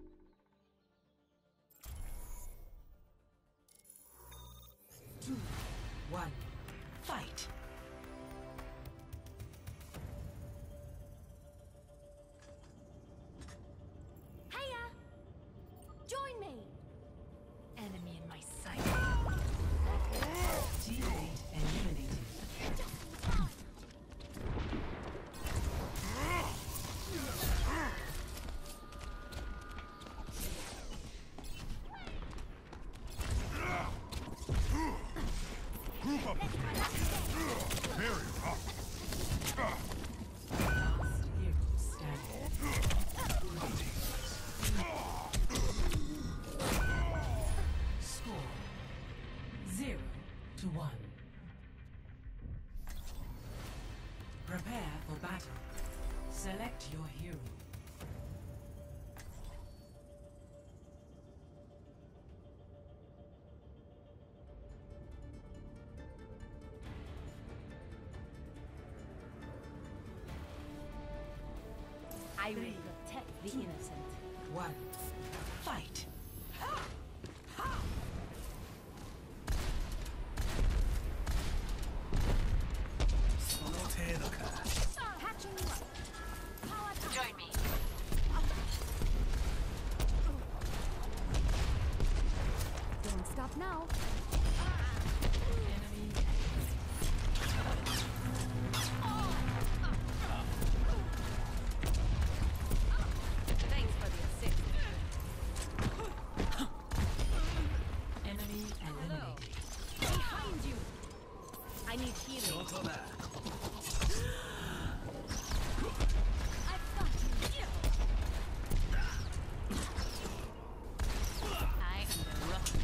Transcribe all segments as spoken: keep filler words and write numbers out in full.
Two, one, fight! Hiya! Join me! Enemy in my sight. Teammate eliminated. Group up! Very rough. Last hero standing. Score zero to one. Prepare for battle. Select your hero. I will protect the innocent. One, fight! Catching you up. Power down. Join me. Don't stop now. Enemy. Thanks for the assist. Enemy eliminated. Behind you. I need healing. I've got you. I am the rough.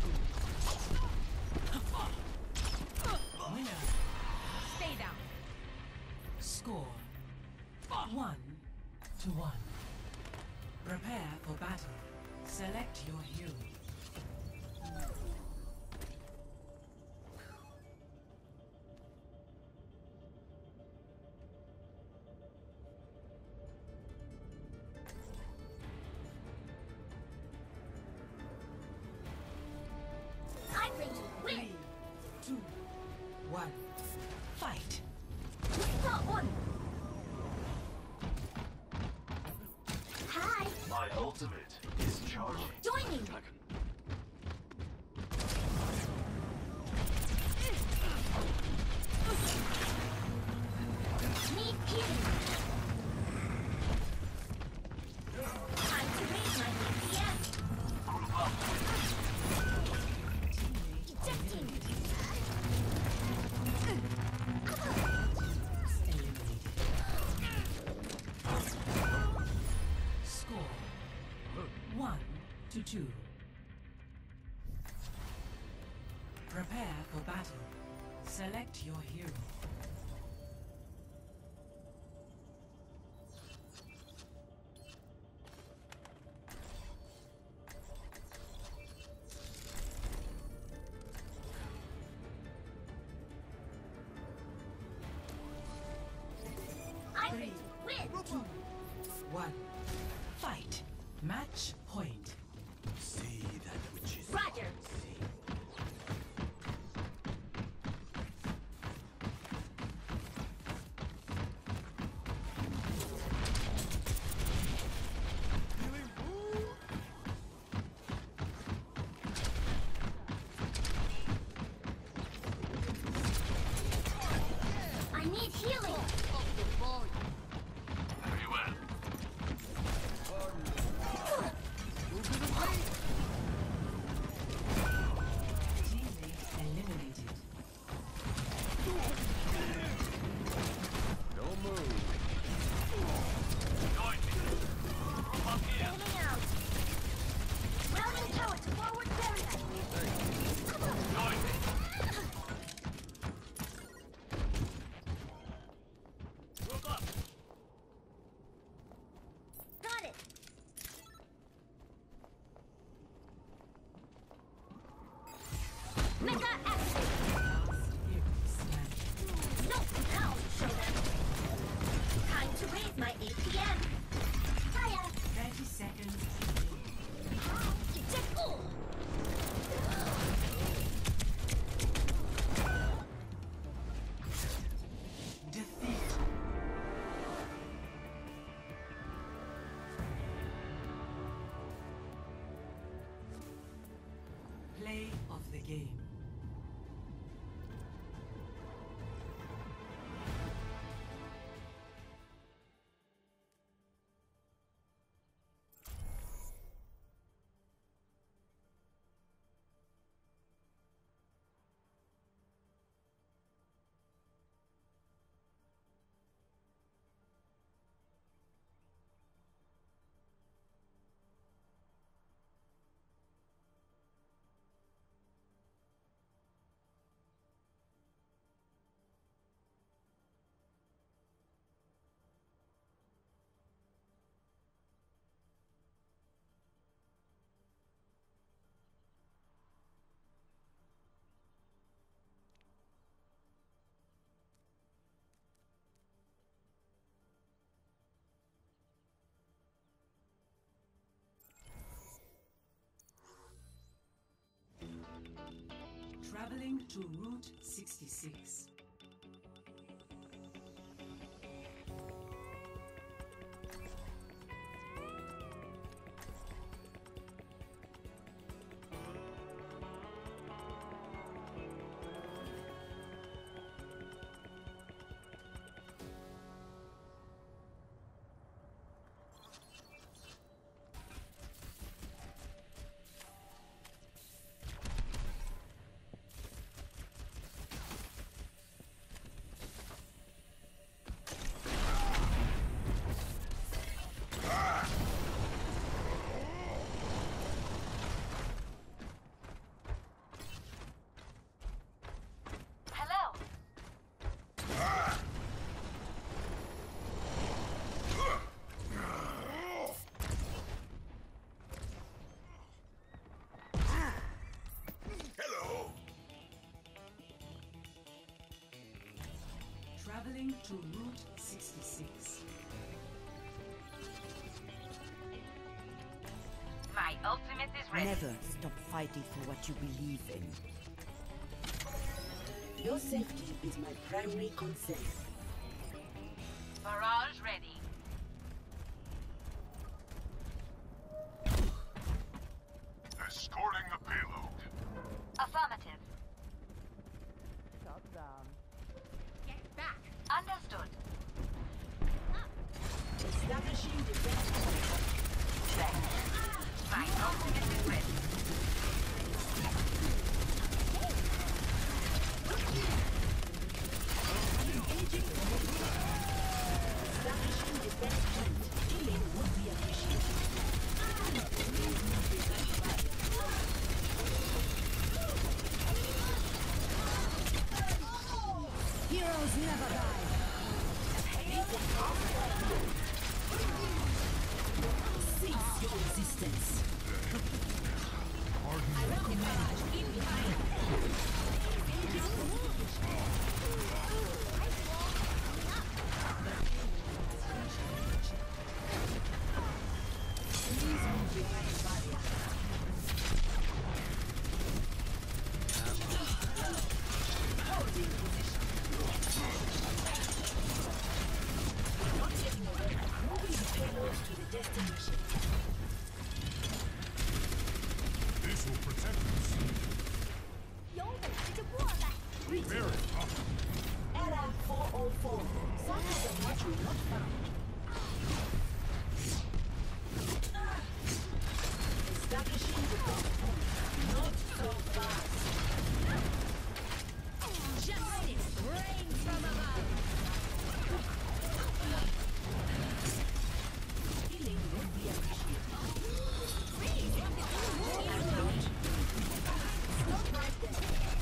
Winner. Stay down. Score one to one. Prepare for battle. Select your hero. I'm ready to win. Three, two, one, fight! Stop one. Hi. My ultimate is charging. Join me. Need healing. Time to raise my D P S. Group up. Ejecting. Score one to two. Prepare for battle. Select your hero. I'm Three, ready to win. two, one, fight! Match point. See that which is Roger. I need healing. very well. Play of the game. Traveling to Route sixty-six. Traveling to Route sixty-six. My ultimate is ready. Never stop fighting for what you believe in. Your safety is my primary concern. Barrage ready. Escorting the payload. Affirmative. Shut down. Get back. Understood. Establishing defense. My ultimate is ready. Establishing defense point. Killing would be appreciated. Heroes never die. Cease your resistance. This will protect us. Very tough. Era four oh four. Signs of what you not found. Establishing defense point. Not so fast. Justice reigns from above. Healing would be appreciated. Stop right there.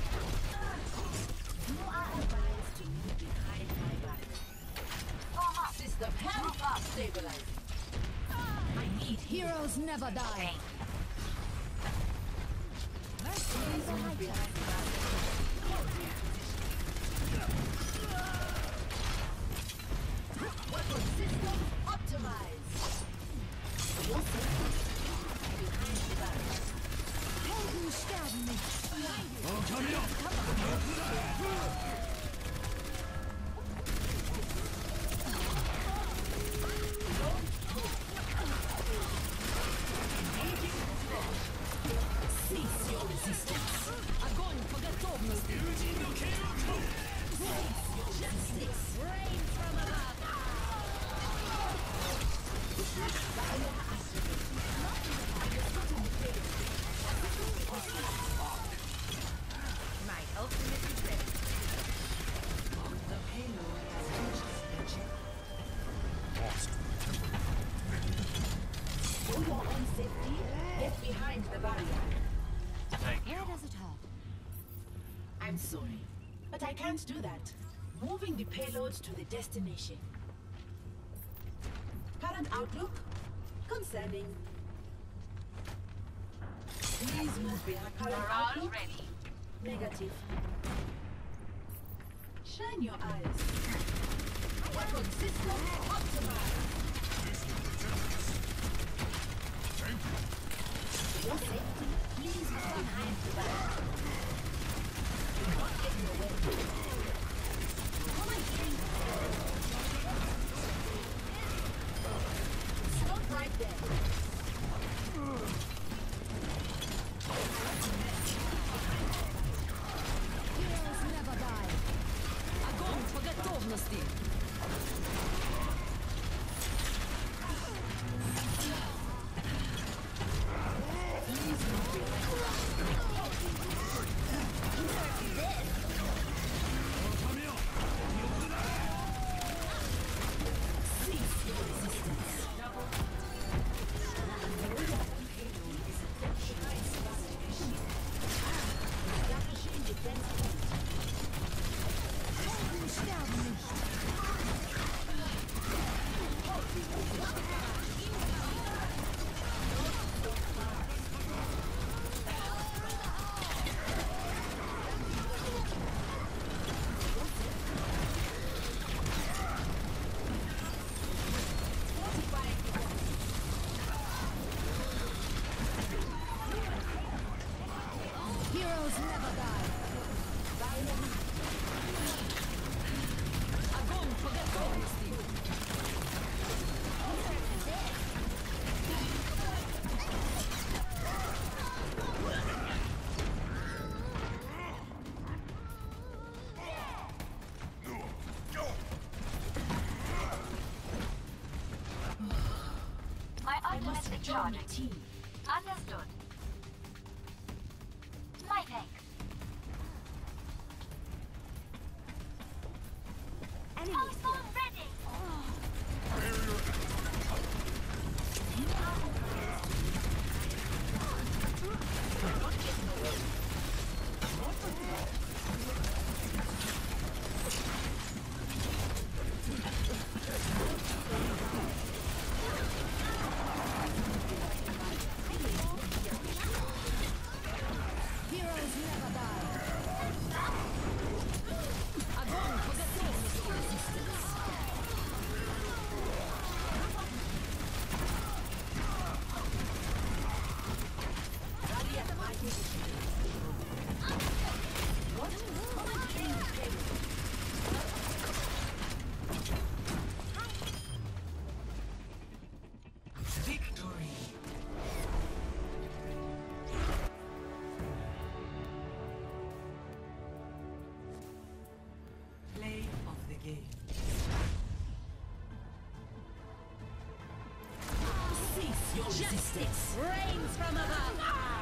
You are advised to move behind my back. System health are stabilizing. I need Heroes never die. weapon system optimized. Your system behind the back. Helden sterben nicht. Cease your resistance. your own safety, get behind the barrier. Thank you. Where does it hurt? I'm sorry, but I can't do that. Moving the payload to the destination. Current outlook? Concerning. Please move behind current Barrage outlook. ready. Negative. Shine your eyes. Weapon system optimized. This will protect us. Thank you. For your safety, please move behind the barrier. Do not get in the way. Come and drink. Stop right there. Heroes never die. Огонь по готовности! Sterben nicht. Heroes never die. Огонь по готовности! My I ultimate must is rejoin my charging. team. Understood. My thanks. Pulsar ready. Barrier Heroes never die. Огонь по готовности! Victory. Play of the game. Cease your resistance. Rains from above!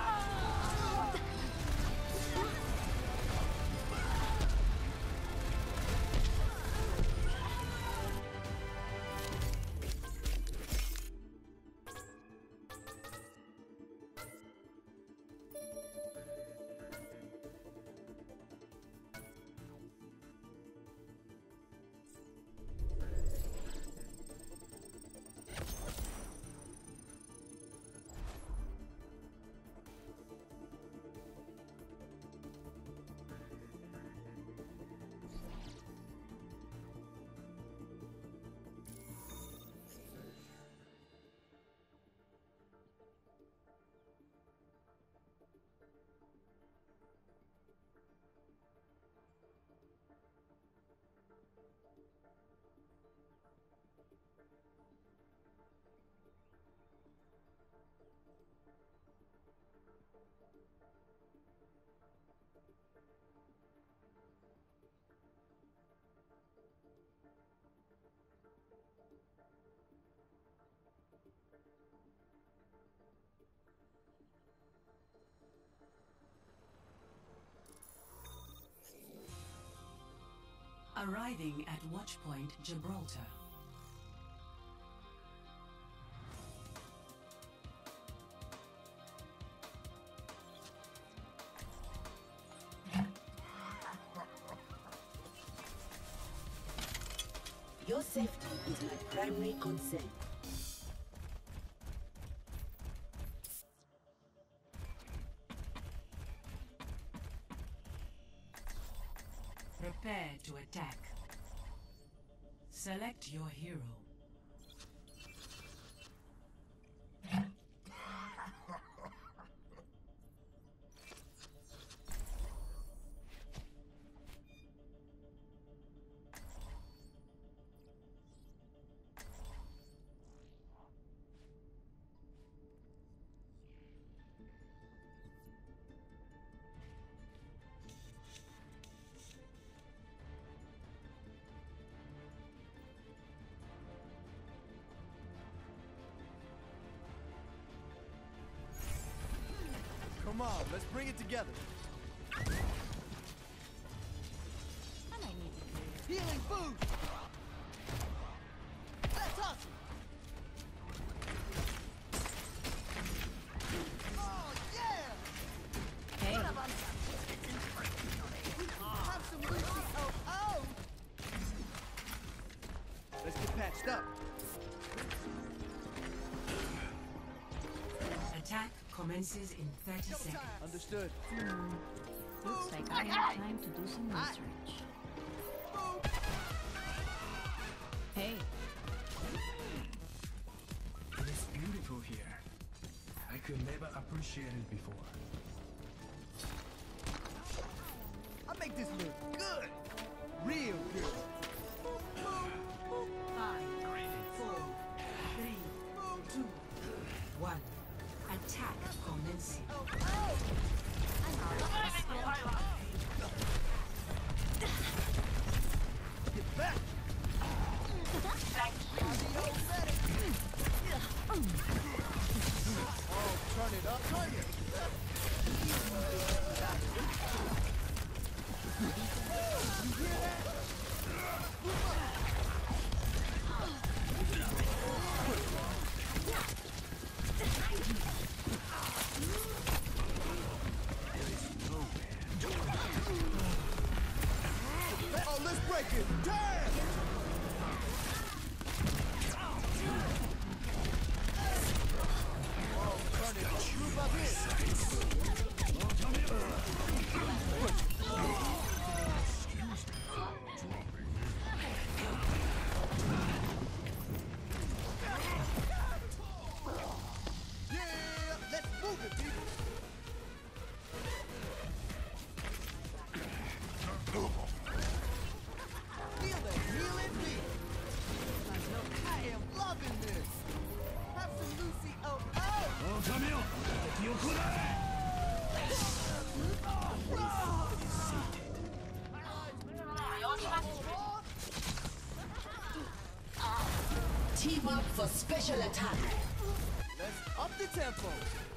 Arriving at Watchpoint Gibraltar. Your safety is my primary concern. Prepare to attack. Select your hero. Come on, let's bring it together. And I need to clear. Healing food! That's awesome! Oh, yeah! Hey. Have some Lucy. Oh, oh! Let's get patched up. Attack commences in thirty seconds. Understood. Looks like I have time to do some research. Hey. It is beautiful here. I could never appreciate it before. I make this look good. Real good. Five, four, three, two, one. Attack commencing. Get back! Oh, turn it up, turn it! You hear that? Oh, let's break it! Damn! Oh, turn it up. Move up Yeah, let's move it, people! Feel the healing beat. I am loving this. Have some Lucy. Oh, oh. Team up for special attack. Let's up the tempo.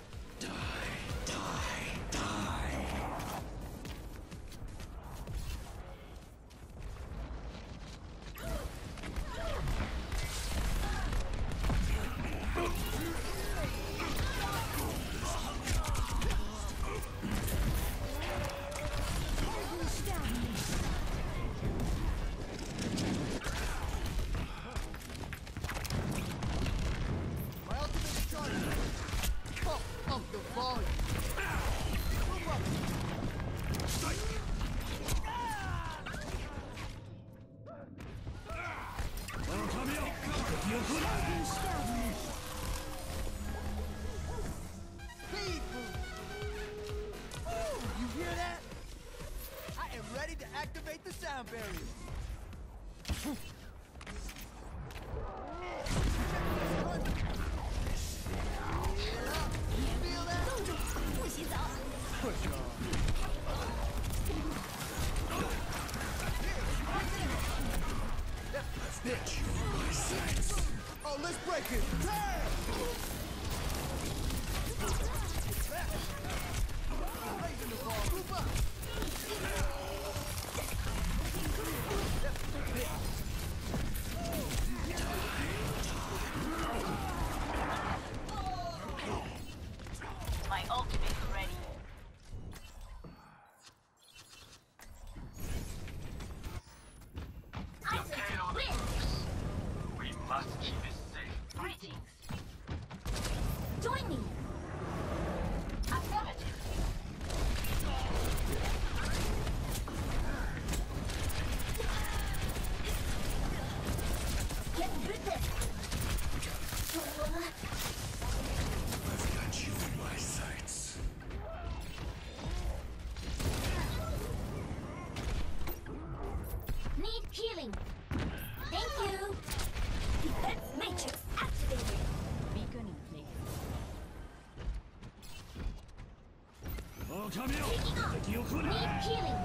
My ultimate is charging. Pump up the volume. Move up. Speed boost. Ooh, you hear that? I am ready to activate the sound barrier. Feel that? Push on. Bitch. Oh, let's break it. Damn! Raising the ball. Move up. My ultimate is ready. I said win! Taking off. Need healing.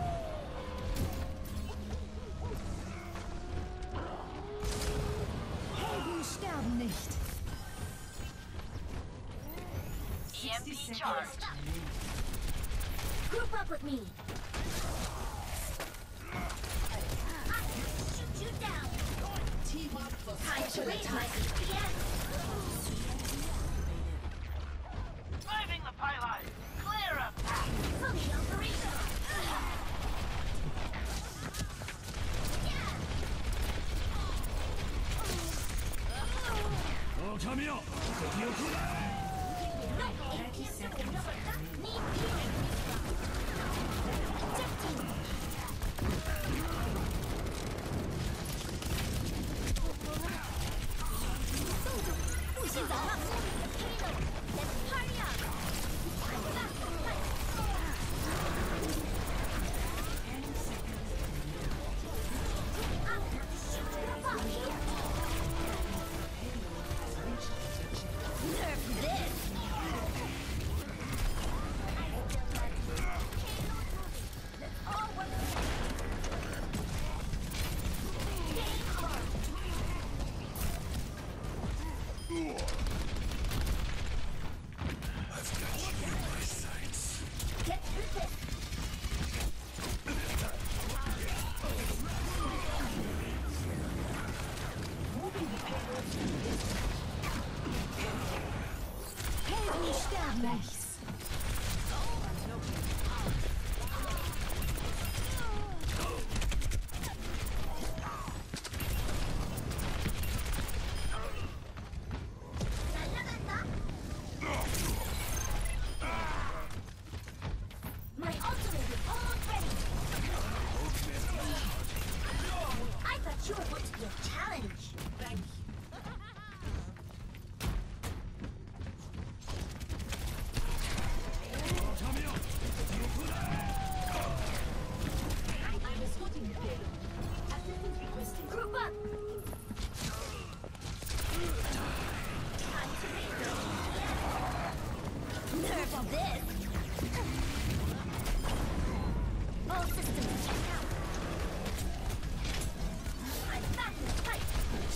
Helden sterben nicht. E M P sixty charged. seconds remaining. Group up with me. I can shoot you down. Team up for Time to special raise my attack. C P S. Driving the pylon! Clear a path! Fully operational. thirty seconds remaining. Need healing. Fifteen. Let's party up. ten seconds remaining. I'm gonna shoot you up here. Payload has reached its objective. Nerf this. Let's all work together. Game on. I've got you in my sights. Get through this. Helden sterben nicht. My ultimate is almost ready. I thought you were going to be a challenge. Thank you. I'm escorting the payload. Assistance requested. Group up. Time to raise the Nerf this. All systems check out. I'm back in the fight.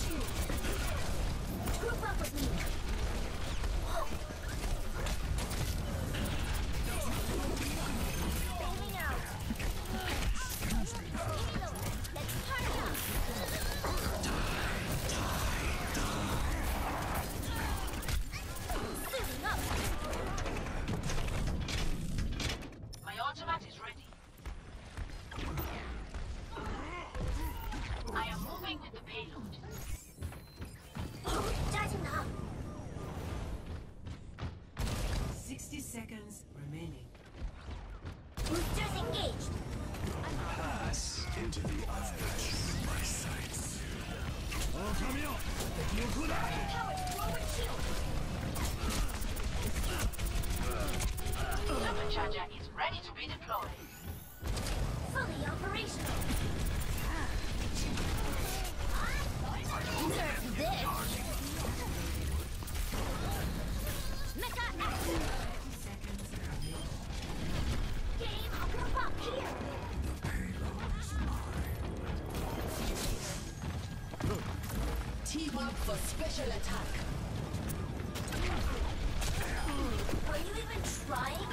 Group up with me. Bailing out. Halo, let's party up. Suiting up. My automat is ready. I am moving with the payload. Charging up. sixty seconds remaining. Boosters engaged. Pass into the others. My sights. Powered forward shield. Supercharger is ready to be deployed. Fully operational. Nerf this. Mecha action. thirty seconds remaining. Game, I'll group up here. Team up for special attack. Were you even trying?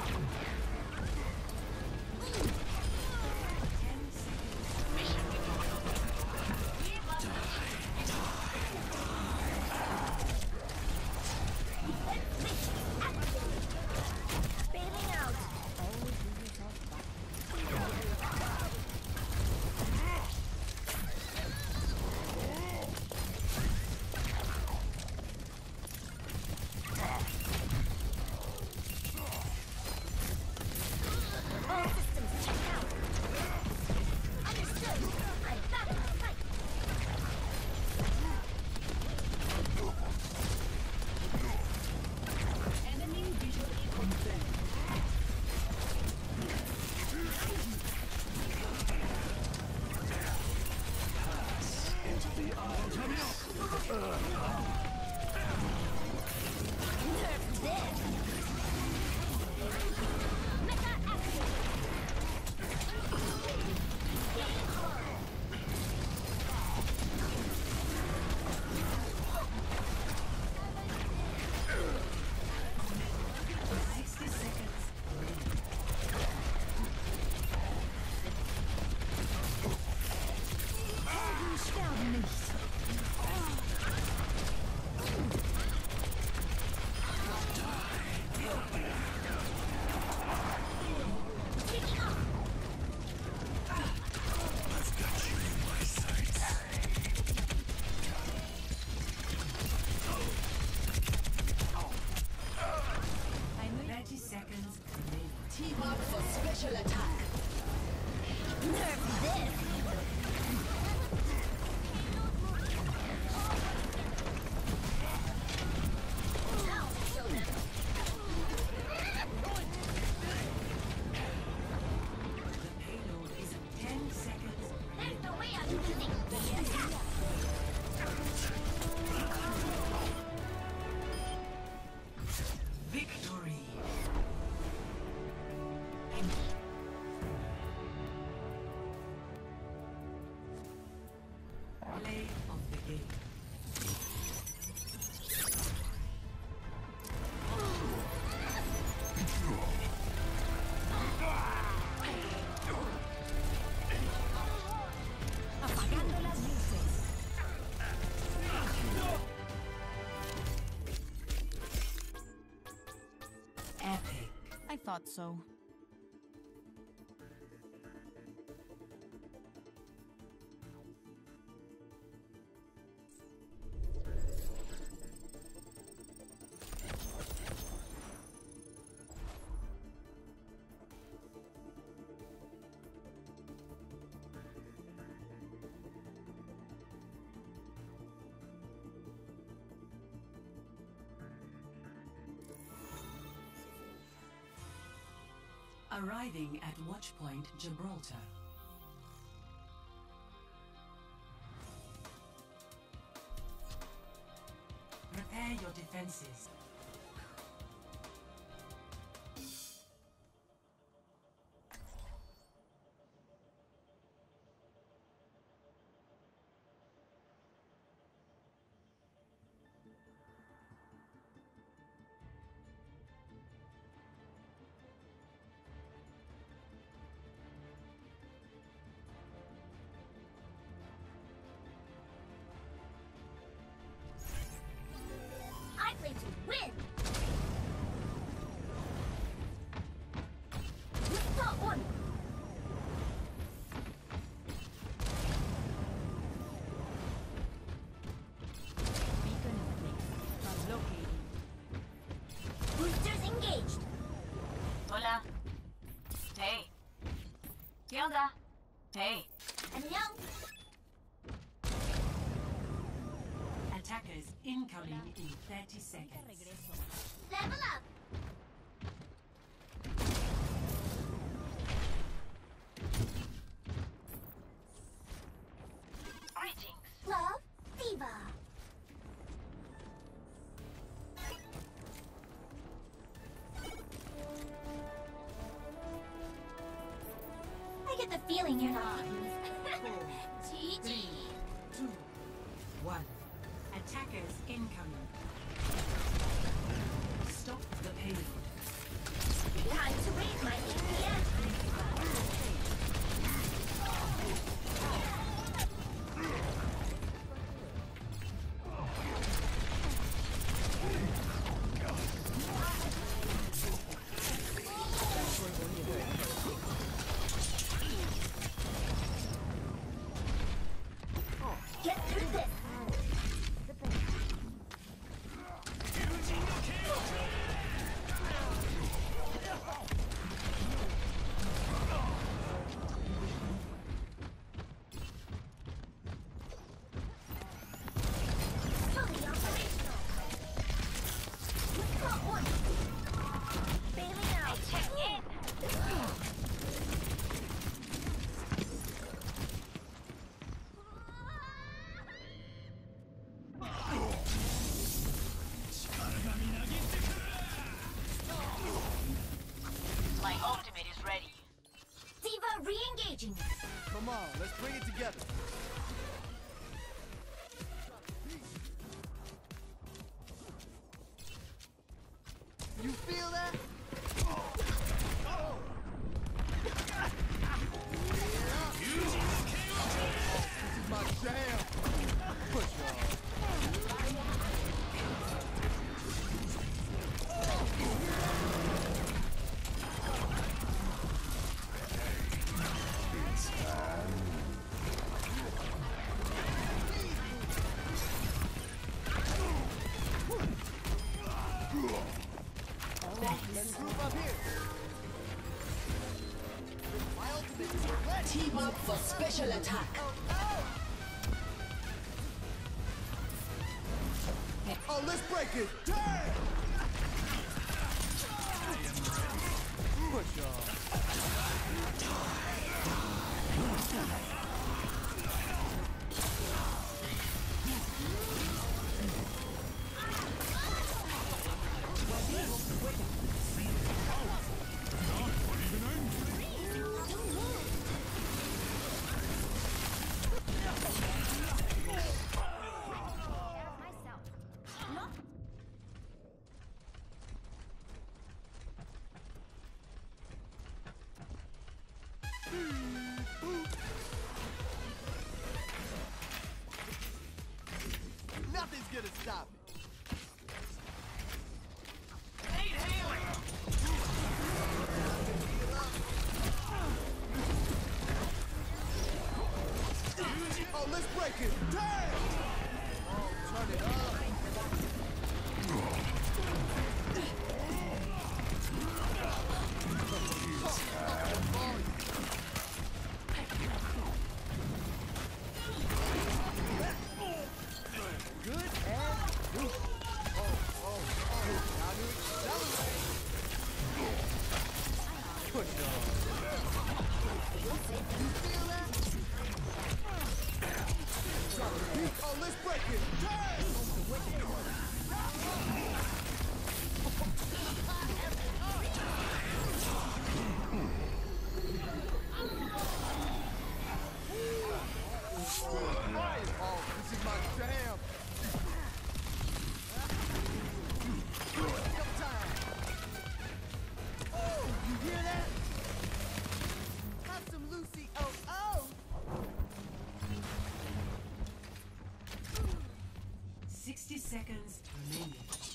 ten seconds. Bailing out. Team up for special attack. Nerf this! Now show them. The payload is ten seconds. There's no way I'm losing this. Victory. Play of the game. Apagando las luces. Epic. I thought so. Arriving at Watchpoint Gibraltar. Prepare your defenses. I play to win! We've got one! Beacon in place. Translocating. Boosters engaged! Hola. Hey. ¿Qué onda? Hey. Annyeong! Attackers incoming in thirty seconds. Regreso. Level up! Greetings. Love, Diva! I get the feeling you're not G G! Two, one. Attackers incoming. Stop the payload. Time to raise my E P S! Get through this! Fully operational! We've got one! Bailing out! Check in! My ultimate is ready. Diva re-engaging! Come on, let's bring it together. You feel that? This is my jam. Push y'all. Let's group up here. Team up for special attack. Oh, let's break it! Damn! Push off. Nothing's gonna stop it. Need healing. Oh, let's break it! Damn! Oh, turn it up. Good and loose. Oh, oh, oh. Now you accelerate. Push on. You feel that? Oh, let's break it. Oh, this is my jam. Double time. Oh, you hear that? Have some Lucy. Oh, oh. Sixty seconds remaining.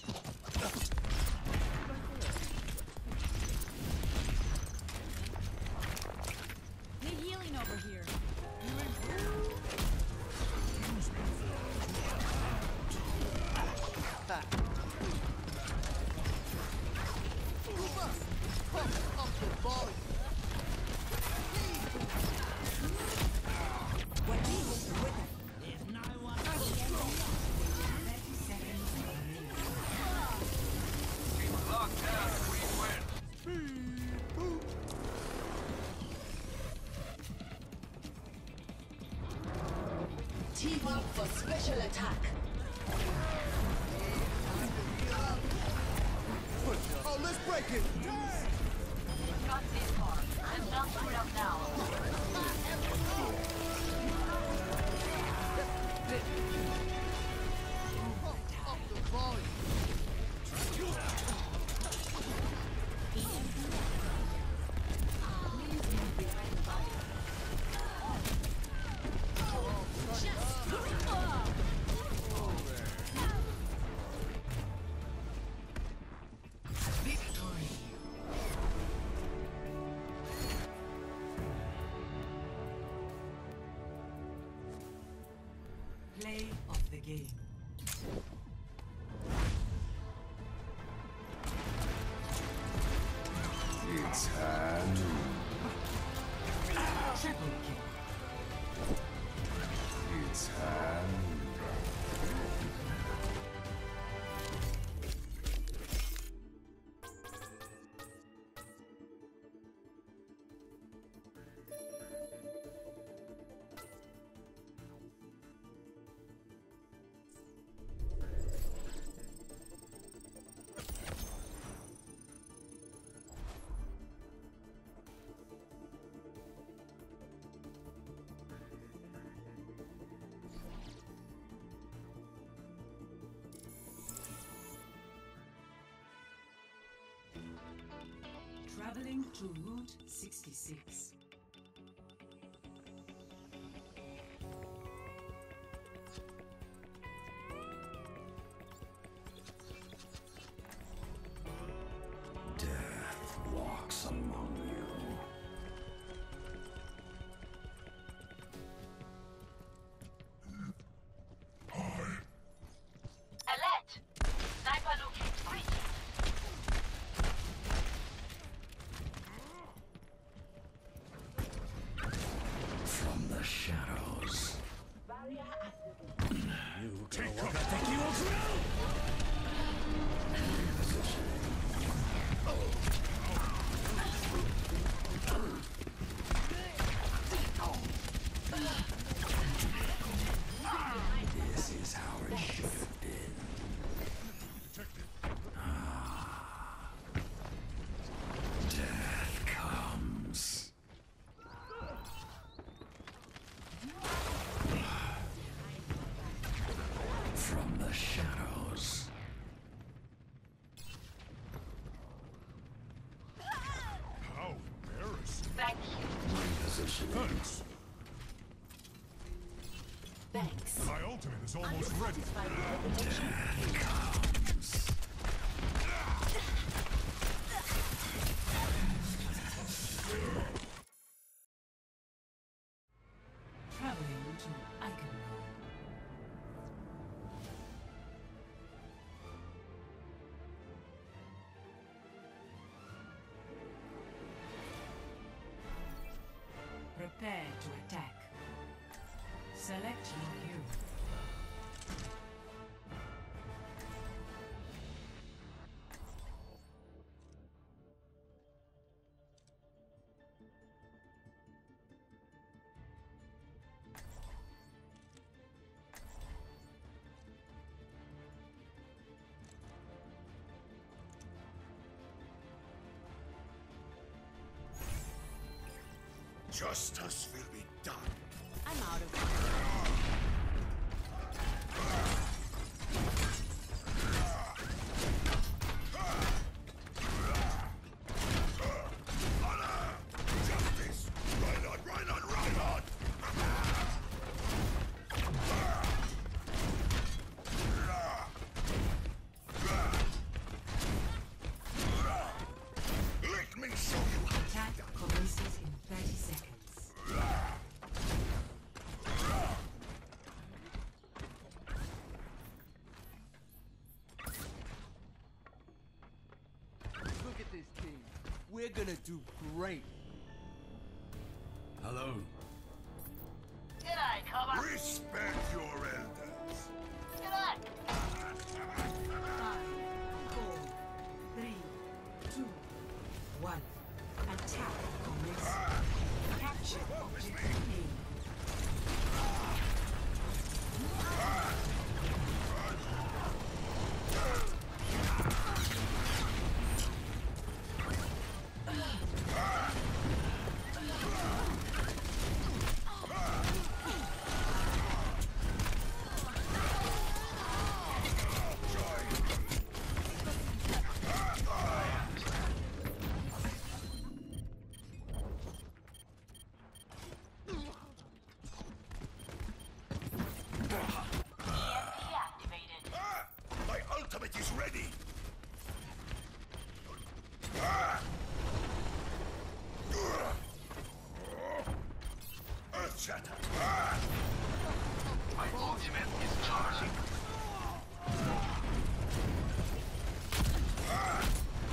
Need healing over here. Move up. Pump up the volume. Thirty seconds remaining. Locked down, we win. Team up for special attack. Oh, let's break it. Got this far. I'm not put up now. Pump up the volume. Victory. Play of the game. It's hand. Triple kill. It's hand. Traveling to Route sixty-six. Death walks among you. Alert! Sniper looking. Great. positioning. Thanks. Thanks. My ultimate is Are you almost ready. satisfied with your protection? Traveling to Iconmore. Prepare to attack. Select your hero. Justice will be done. I'm out of here. Justice! Right on, right on, right on! Let me show you. Attack commences in thirty seconds. Look at this team. We're gonna do great. Hello. G'day, cover. Respect your elders. G'day. Five, four, three, two, one. Attack commences. Capture objective A. Deactivated. Ah! My ultimate is ready! Ah! Earth shatter! Ah! My ultimate is charging. Ah!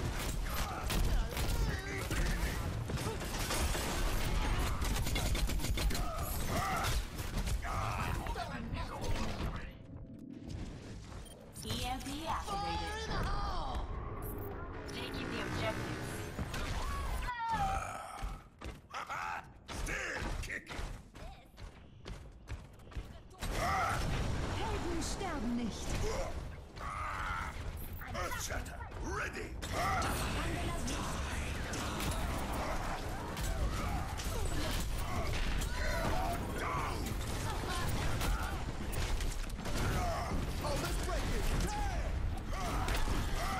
E M P activated. Taking the objective. Ha-ha! Still kicking! Ah! Helden sterben nicht. Ah! Earth shatter! Ready! Ah! Down! Oh, let's break it. Damn!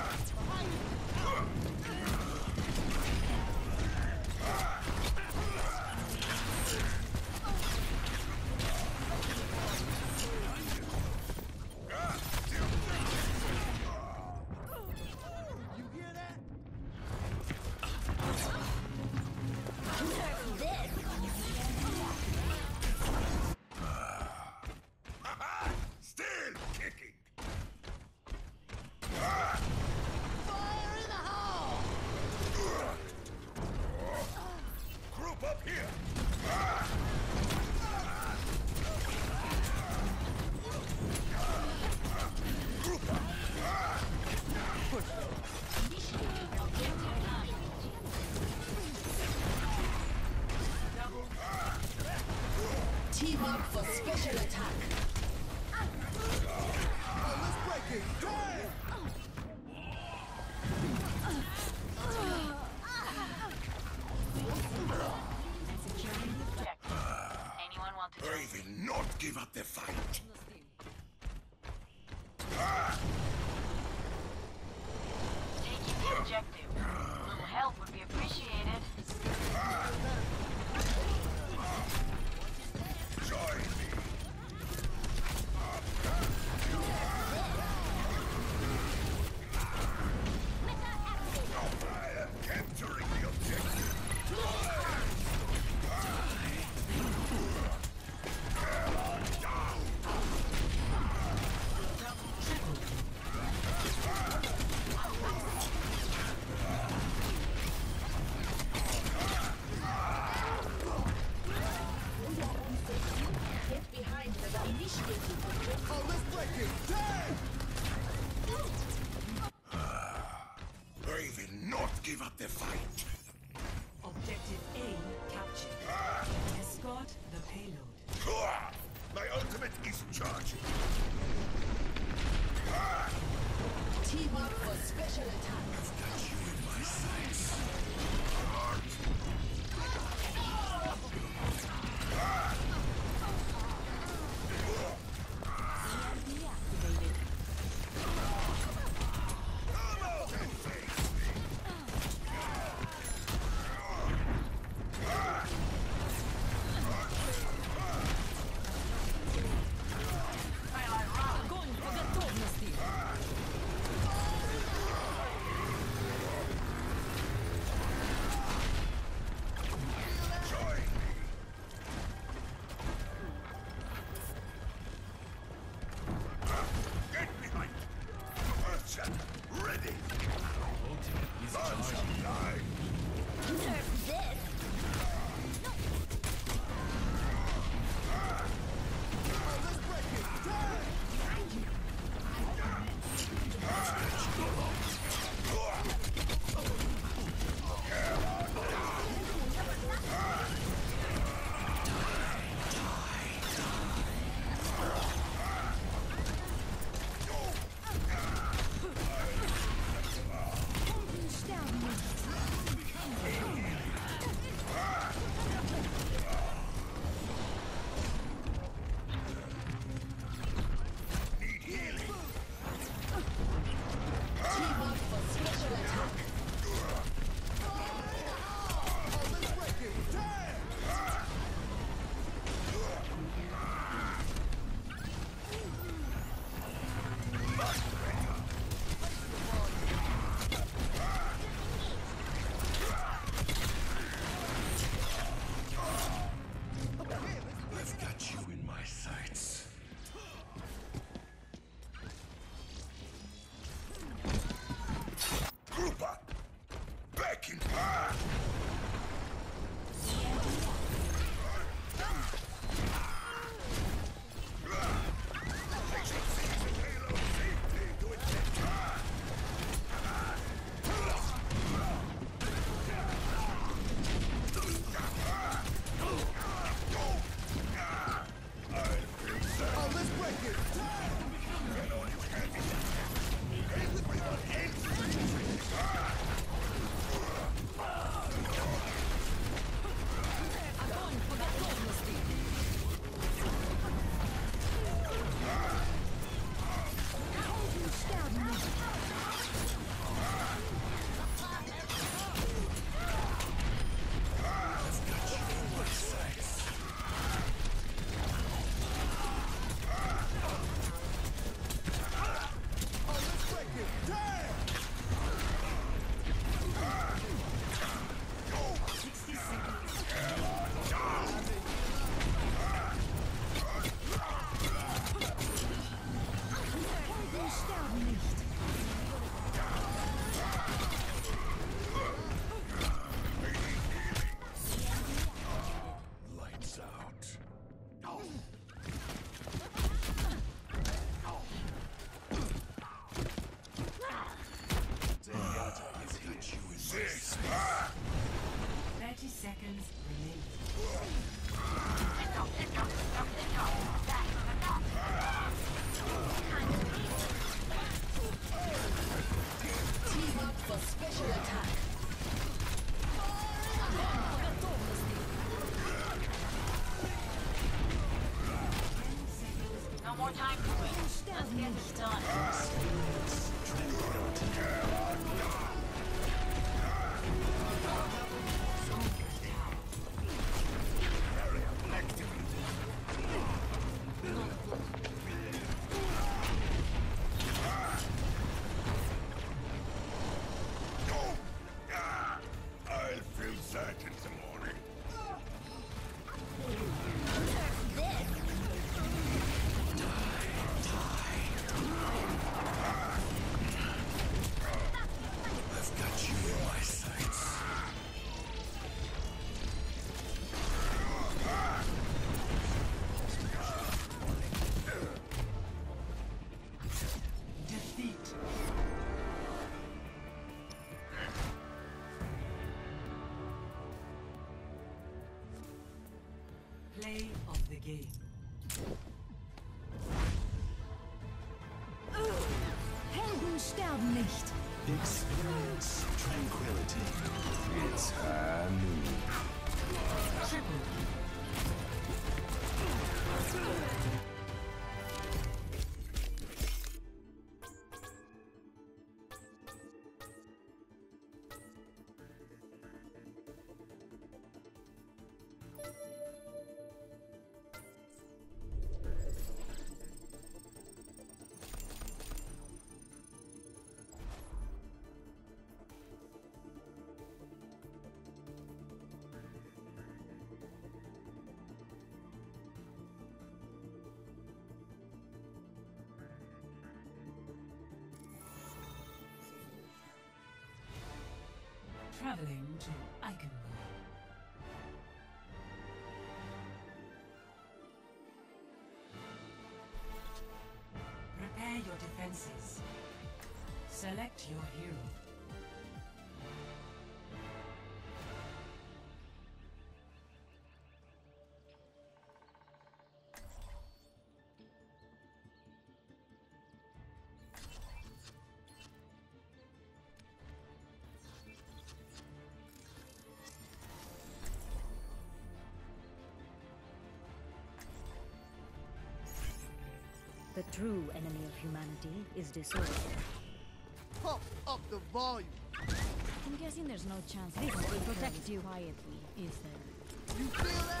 You hear that? Ha-ha! Still kicking! Ah! Fire in the hole! Group up here! Ah! Group up! Ah! Team up for special attack. Oh, let's break it. Damn! Anyone want to I will not give up the fight! Ah! taking the objective? A little help would be appreciated. Ah! the fight. Objective A captured. Escort the payload. My ultimate is charging. Team up for special attack. Got you in my sights. begin. Helden sterben nicht. Experience tranquility. It's high noon. Triple. Traveling to Eichenwald. Prepare your defenses. Select your hero. The true enemy of humanity is disorder. Pump up the volume. I'm guessing there's no chance this will protect you quietly, is there? You feel that?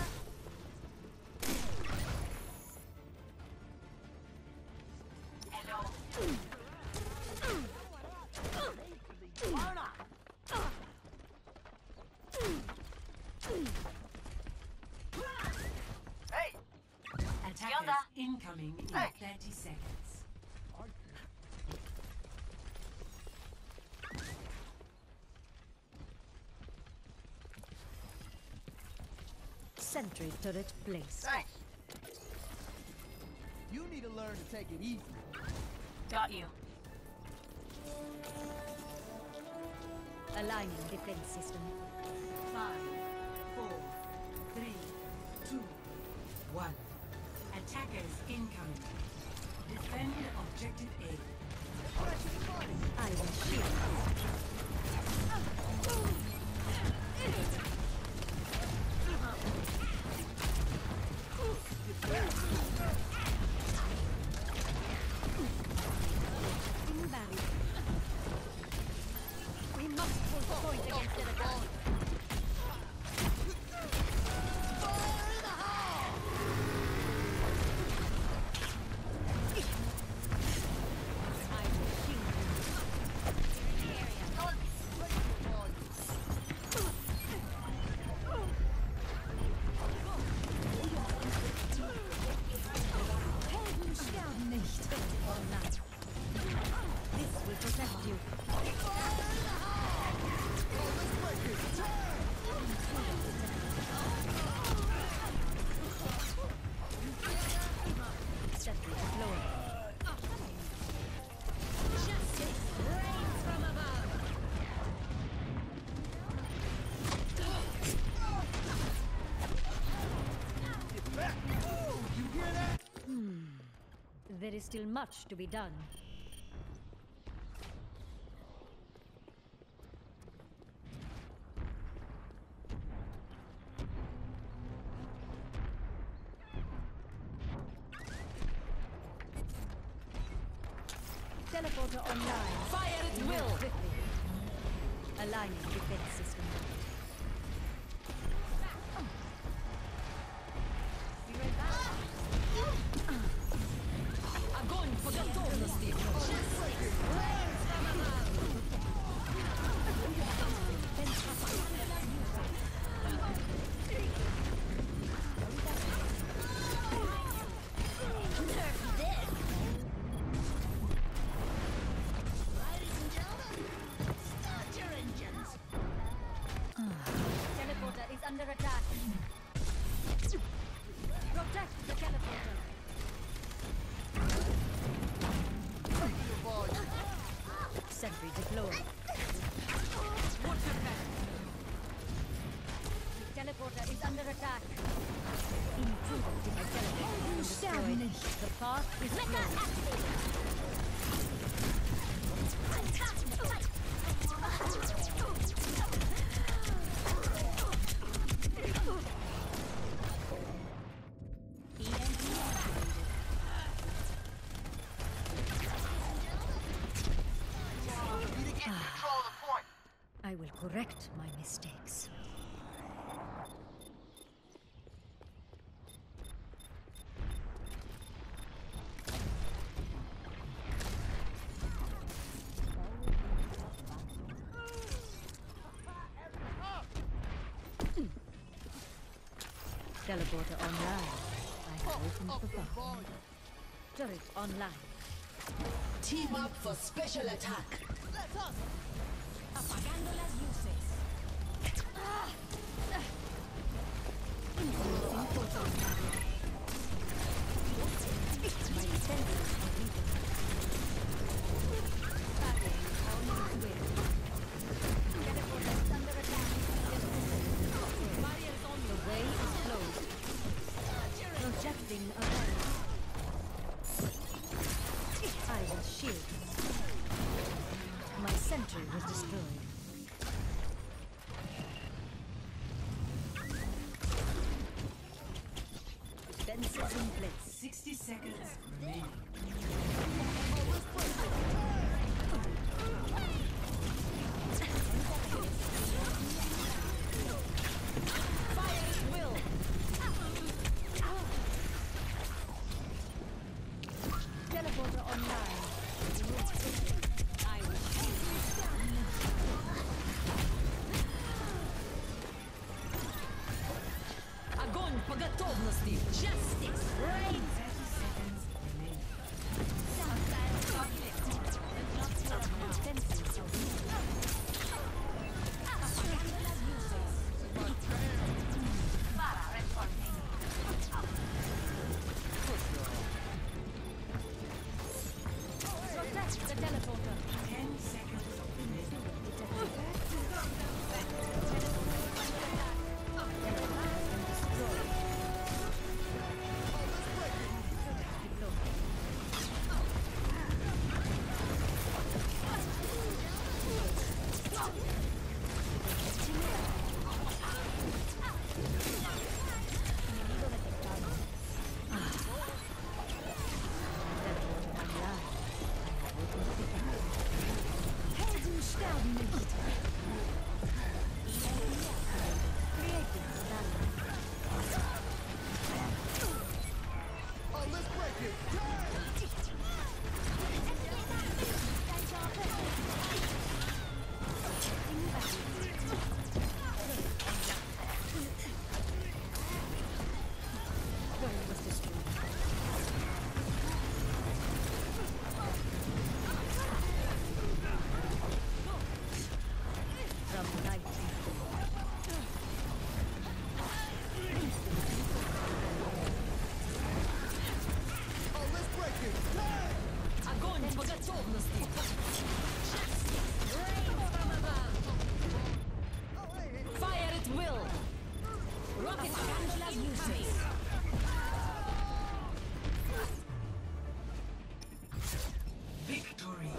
Attackers incoming in thirty seconds. Sentry turret placed. Thanks. You need to learn to take it easy. Got you. Aligning defense system. Five, four, three, two, one. Attackers incoming. Defend objective A. I will shield. We must pull the point against the attack. There is still much to be done. Teleporter online. Fire at will! Quickly. Aligning defense system. I'm going for the tallest Teleporter is under attack. Protect the teleporter. Sentry deployed. Teleporter is under attack. Improve the teleporter. destroyed. The path is closed. I will correct my mistakes. Teleporter online. I have opened the bar. Turret online. Team up for special attack. Apagando las luces. Influencing portal barrier. My defenses are weakened. Barrier on its way. Teleporter is under attack. Barriers on the way is closed. Projecting a barrier. I will shield. My sentry was destroyed. Defenses in place. Sixty seconds remaining. Fire at will. Teleporter online. I will Огонь по готовности. Justice. reign. Thirty seconds remaining. Defenses are apagando las luces. Para responding. Protect the teleporter. Ten seconds remaining. Enemigo detectado. Teleporter online. Helden sterben nicht. Creating Starlight. Oh, let's break it. Turret was destroyed. From night to Oh, let's break it. Огонь по готовности. Fire at will. Rocket launch incoming. Victory.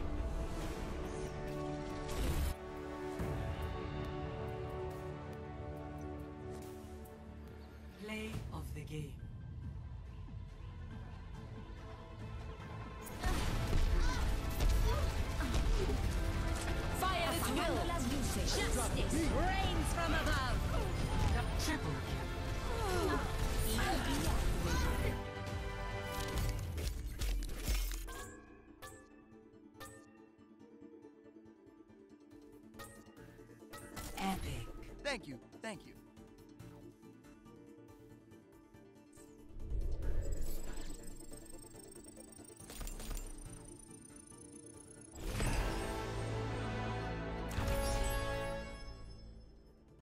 Play of the game. Fire at will. Justice reigns from above. Triple kill. Epic. Thank you. Thank you.